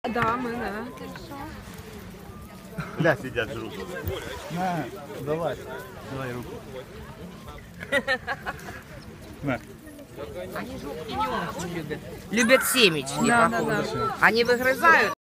Да, мы, да. Ля сидят, жрут. На, давай. Давай руку. На. Они жопки не очень любят. Любят семечки. Да, да, да. Они выгрызают.